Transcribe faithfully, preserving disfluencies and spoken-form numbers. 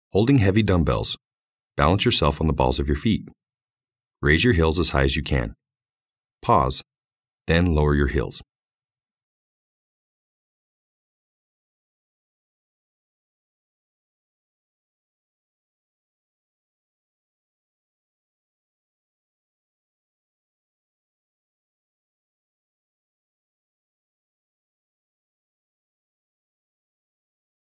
Holding heavy dumbbells, balance yourself on the balls of your feet. Raise your heels as high as you can. Pause, then lower your heels.